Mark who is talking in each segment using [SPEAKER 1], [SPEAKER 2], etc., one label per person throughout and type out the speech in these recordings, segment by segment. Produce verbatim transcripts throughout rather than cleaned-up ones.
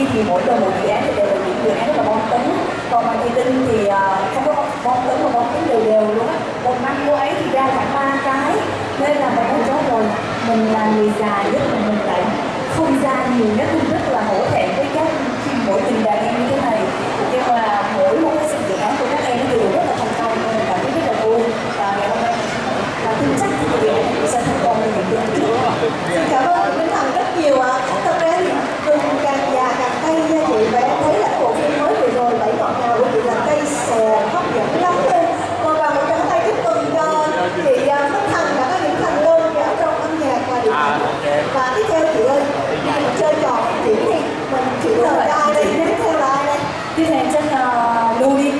[SPEAKER 1] thì mỗi lần một dự án thì đều là những dự án rất là bom tấn, còn marketing thì uh, không có bom tấn mà bom tấn đều đều luôn á. Một năm cô ấy thì ra khoảng ba cái, nên là mình nói chết rồi, mình là người già nhất mà mình lại không ra nhiều nhất, mình rất là hổ thẹn với các khi mỗi tình đàn em như thế này. Nhưng mà mỗi một cái sự dự án của các em đều rất là thành công, nên mình cảm thấy rất là vui. Và ngày hôm nay là tin chắc thì dự án cũng sẽ thành công như những năm trước.
[SPEAKER 2] Xin cảm ơn Minh Hằng rất nhiều ạ. Thật ra thì Gừng càng già càng cay nha chị, và em thấy là bộ phim mới vừa rồi Bảy ngọt ngào của chị là cây xè hấp dẫn lắm luôn. Còn vào một tràng tay chúc mừng cho chị Minh Hằng đã có những thành công ở trong âm nhạc và điện ảnh. Và tiếp theo chị ơi, mình chơi trò chỉ đi, mình chỉ lời ai đây, tiếp theo là ai đây?
[SPEAKER 1] Tiếp theo chắc là Lưu đi.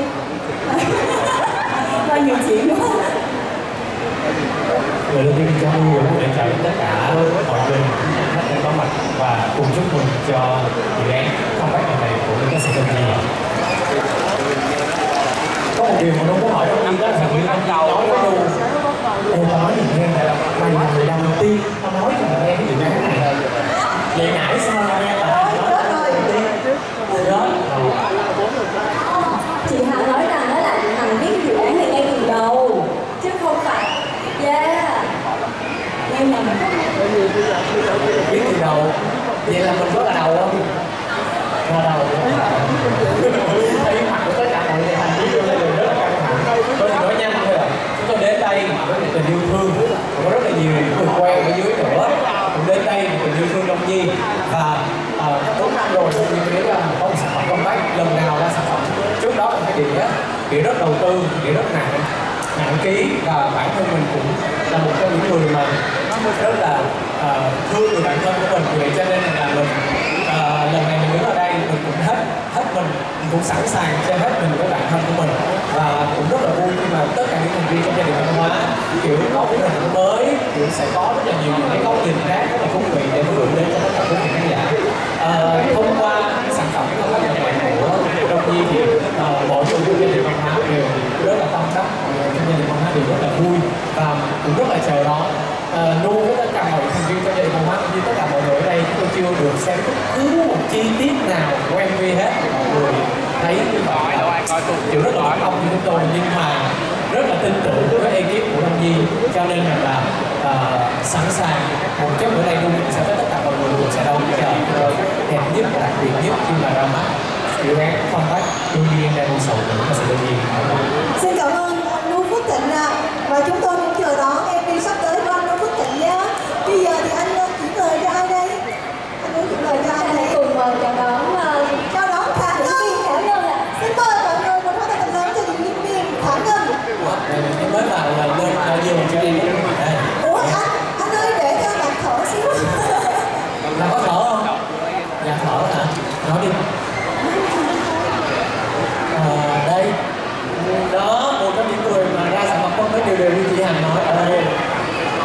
[SPEAKER 1] Bao nhiêu chuyện đúng không?
[SPEAKER 3] Lời đầu tiên cho Lưu để chào tất cả mọi người khách đã có mặt và cùng chúc mừng cho dự án comeback lần này của ca sĩ Đông Nhi. Có một điều mà Đông có hỏi Đông Nhi đó là Nguyên Anh nói với Lưu, em nói thì nghe là mày là người đầu tiên tao nói cho mày nghe cái dự án này. Vậy nãy sao nghe là nói đầu tiên từ đó.
[SPEAKER 4] Chị Hằng nói rằng đó là chị Hằng biết dự án này ngay từ đầu chứ không phải yeah em là mình
[SPEAKER 3] biết từ đầu, vậy là mình có là đầu không? Là đầu. Thấy mặt của tất cả mọi người thành viên lên rất là căng thẳng. Tôi thì nói nhanh thôi ạ. Chúng tôi đến đây với một tình yêu thương, có rất là nhiều người quen ở dưới nữa. Cũng đến đây một tình yêu thương Đông Nhi và bốn năm rồi tôi nghĩ là có một sản phẩm comeback, lần nào ra sản phẩm trước đó mình phải điện á, điện rất đầu tư, điện rất nặng, nặng ký, và bản thân mình cũng là một trong những người mà rất là uh, thương người bạn thân của mình, vậy cho nên là mình uh, lần này mình đứng ở đây mình cũng hết hết mình, mình cũng sẵn sàng cho hết mình với bạn thân của mình, và cũng rất là vui khi mà tất cả những thành viên trong gia đình văn hóa kiểu có cái hình ảnh mới, kiểu sẽ có rất là nhiều những cái góc nhìn khác rất là thú vị để gửi đến cho tất cả quý vị khán giả. Uh, thông qua cái sản phẩm của các nhà mạng của Đông Nhi thì uh, mỗi người trong gia đình văn hóa đều rất là tâm đắc, mọi người trong gia đình văn hóa đều rất là vui và cũng rất là chờ đón. Nu uh, với tất cả mọi thành viên trong gia đình văn hóa như tất cả mọi người ở đây, chúng tôi chưa được xem bất cứ một chi tiết nào của em vê hết, mọi người thấy chịu rất là bất công như chúng tôi, nhưng mà rất là tin tưởng với ekip của Đông Nhi, cho nên là uh, sẵn sàng một chút bữa nay Nu sẽ với tất cả mọi người cùng sẽ đón chờ đẹp nhất và đặc biệt nhất khi mà ra mắt dự án comeback đương nhiên đang sầu của ca sĩ Đông Nhi.
[SPEAKER 2] Xin cảm ơn anh Nu Phước Thịnh ạ. Và chúng tôi cũng chờ đón em vê sắp tới của anh Nu Phước Thịnh nhé. Bây giờ thì anh chuyển lời cho ai đây? Anh Nu chuyển lời cho ai đây?
[SPEAKER 4] cùng chào đón
[SPEAKER 2] chào đón Khả Ngân. Xin mời mọi người một phút thật lớn cho những diễn viên Khả Ngân.
[SPEAKER 3] Em mới vào là lên bao nhiêu cho em?
[SPEAKER 2] Ủa anh, anh ơi để cho bạn thở xíu.
[SPEAKER 3] Là có thở không? Dạ thở hả? Nói đi. À, đây. Đó, một trong những người mà ra sản phẩm mới đều đều như chị Hằng nói ở đây.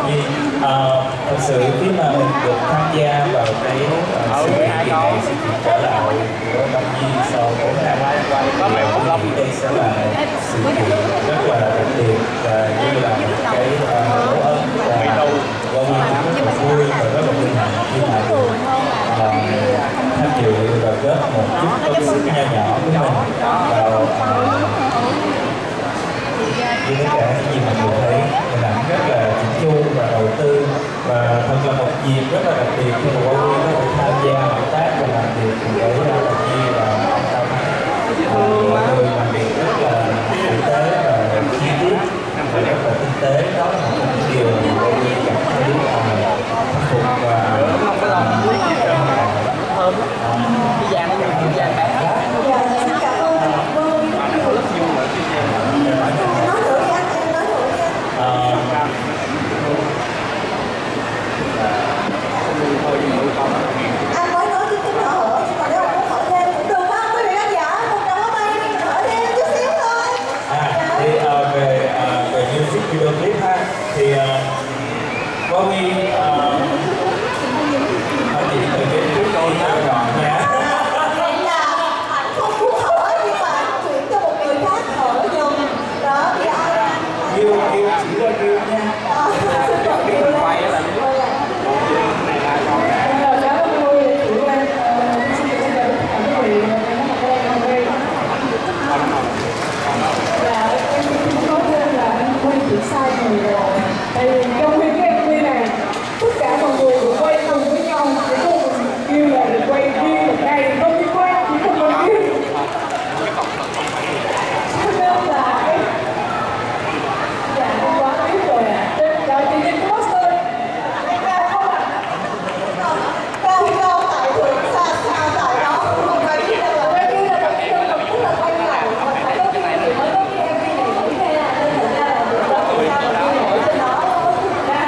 [SPEAKER 5] Nhi. Uh, thật sự khi mà mình được tham gia vào cái uh, sự kiện này, sự kiện trở lại của Đông Nhi sau bốn năm, thì đây sẽ là sự kiện rất là đặc biệt và như là một cái dấu ấn, và Hoa Huy rất là vui và rất là vinh hạnh khi mà được tham dự và góp một chút công sức nho nhỏ của mình vào như tất cả những gì mình vừa thấy. Hình ảnh rất là chỉnh chu và đầu tư, và thật là một dịp rất là đặc biệt khi mà Hoa Huy có thể tham gia hợp tác và làm việc với Đồng Nhi và ông Cao Thắng. Mọi người làm việc rất là tử tế và chi tiết và rất là tinh tế. Đó là một trong những điều mà Hoa Huy cảm thấy khâm phục và
[SPEAKER 3] thơm cái da nó cái da bé.
[SPEAKER 2] Dạ, cảm ơn anh Vương. Em nói nữa đi anh, em nói nữa đi anh. Anh mới nói chứ tính họ hỏi, nhưng mà nếu anh muốn hỏi thêm cũng được không? Quý vị khán giả, một tràng pháo tay đi, mình hỏi thêm chút xíu thôi.
[SPEAKER 5] À, thì uh, về uh, về music video clip ha, thì uh, Hoa Huy uh, chị từ cái trước câu nói gọn nha.
[SPEAKER 2] Vậy là anh không muốn hỏi, nhưng mà anh chuyển cho một người khác hỏi dùm. Đó, thì ai?
[SPEAKER 5] Kêu kêu chỉ là kêu nha.
[SPEAKER 2] Ờ, xin chào kêu lên.
[SPEAKER 1] Sai người rồi. Tại vì trong khi cái em vê này tất cả mọi người được quay cùng với nhau, chỉ có mình kêu là được quay riêng một ngày thì không đi quay, chỉ có mình kêu. Cho nên là cái dạ em quá biết rồi ạ. Rồi chị nhìn cái poster em cao không ạ?
[SPEAKER 2] Cao cao tại thượng xa xa tại đó, không phải biết đâu là
[SPEAKER 1] Quay kia là một cái đơn độc, tức là quay lại mà phải có kinh nghiệm mới có cái em vê này nổi ra, nên thật ra là được đó. Sao mà kêu nổi trên đó. Ra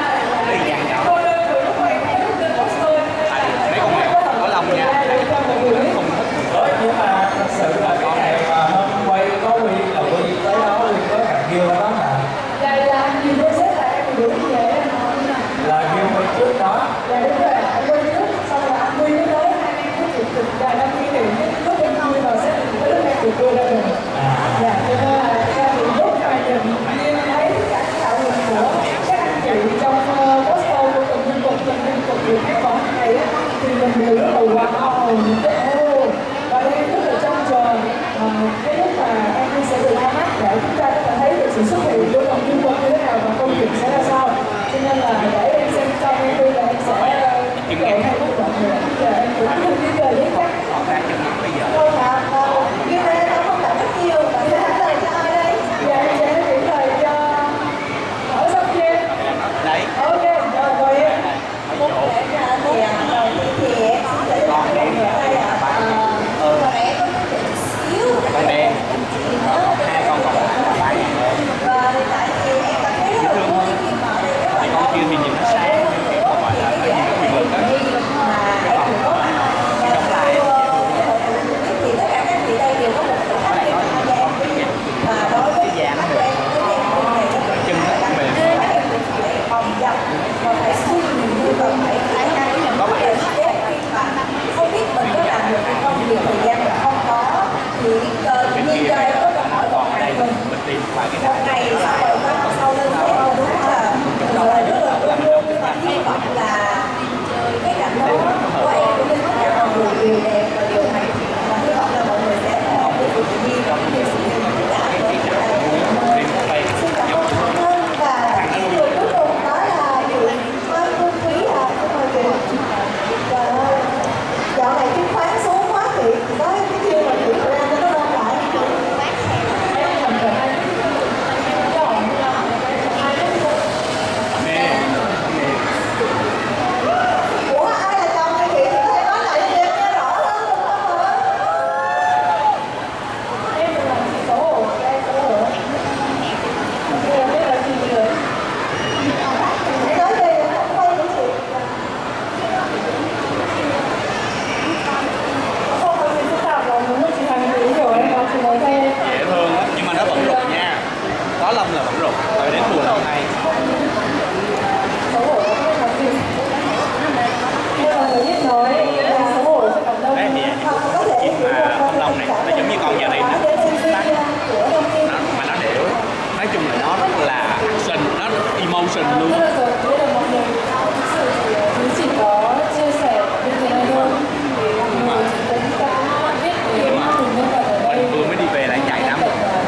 [SPEAKER 6] sình luôn.
[SPEAKER 4] Thế là rồi, bây giờ mọi người thực sự thì Thúy chỉ có chia sẻ như thế này thôi. Để mọi người chỉ cũng đã biết về từng nhân vật ở đây.
[SPEAKER 6] Mình vừa mới đi về lại chạy lắm.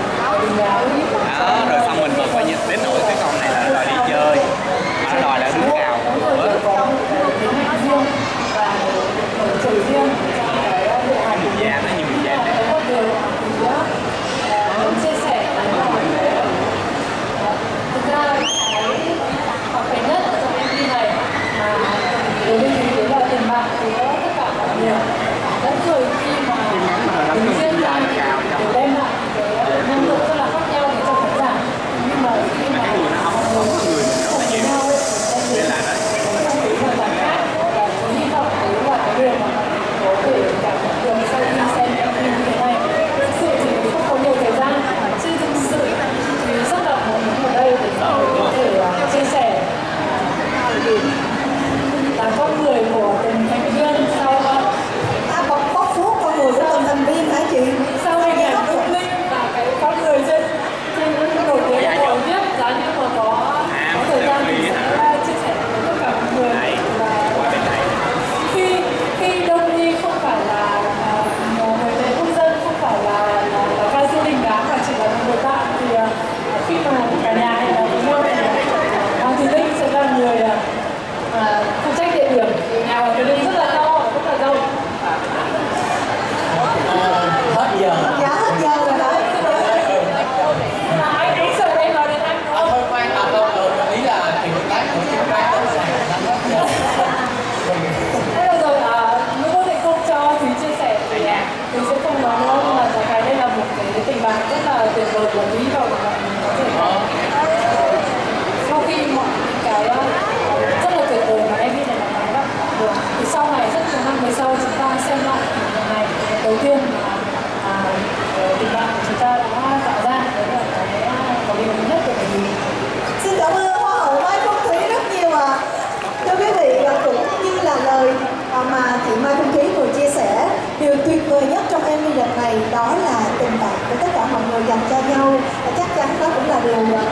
[SPEAKER 6] Đó, rồi xong mình vừa phải nhìn đến nỗi cái con này là đòi đi chơi, mà nó đòi là đứng cào nữa. Người già nó như người già này.
[SPEAKER 4] Muốn chia sẻ là thực ra cái hoặc cái nhất ở trong em vê này mà đối với Thúy đấy là tiền bạc của tất cả mọi người. Rất người khi mà đứng riêng ra để đem lại cái năng lượng rất là khác nhau để cho khán giả, nhưng mà khi mà mọi người cùng với nhau ấy em thấy là cái hoàn toàn khác. Và tôi hy vọng đấy là cái điều mà có thể cảm nhận được sau khi xem em vê như thế này. Thực sự thì không có nhiều thời gian, chứ thực sự thì rất là muốn ở đây để có thể chia sẻ là con người của từng thành viên sau
[SPEAKER 2] À, bóc, bóc phốt con người của từng thành viên hả chị?
[SPEAKER 4] sau hình ảnh lung linh và cái con người trên trên những nổi tiếng của viết giá như mà có có thời gian thì sẽ chia sẻ với tất cả mọi người. Và khi khi Đông Nhi không phải là uh, người lễ quốc dân, không phải là, là, là ca sĩ đình đám mà chỉ là một người bạn, thì uh, khi mà cả nhà hay là với nhau thì Hoàng Thùy Linh sẽ là người uh, phụ trách địa điểm. Nhà Hoàng Thùy Linh rất là to, rất là rộng.
[SPEAKER 3] Hết giờ.
[SPEAKER 2] Dạ hết giờ rồi hả?
[SPEAKER 4] Mà anh cũng sợ em nói đến anh đúng
[SPEAKER 3] À,
[SPEAKER 4] không?
[SPEAKER 3] thôi khoan, à, thôi, ừ, ý là thì một lát nữa chúng ta có sẵn năm hết giờ.
[SPEAKER 4] Thế là rồi, à, nếu có thể không cho Thúy chia sẻ thì Thúy sẽ không nói nữa, nhưng mà cái đây là một cái tình bạn rất là tuyệt vời của Thúy và mọi người có thể nói. Sau khi mọi cái rất là tuyệt vời mà em biết này là nói được, thì sau này rất nhiều năm về sau chúng ta xem lại lần này đầu tiên mà à, tình bạn của chúng ta đã tạo ra, đấy là cái có điều nhất của mình.
[SPEAKER 2] Xin cảm ơn Hoa hậu Mai Phương Thúy rất nhiều ạ. Thưa quý vị, và cũng như là lời mà chị Mai Phương Thúy vừa chia sẻ, điều tuyệt vời nhất trong em vê lần này đó là tình bạn của tất cả mọi người dành cho nhau. Và chắc chắn đó cũng là điều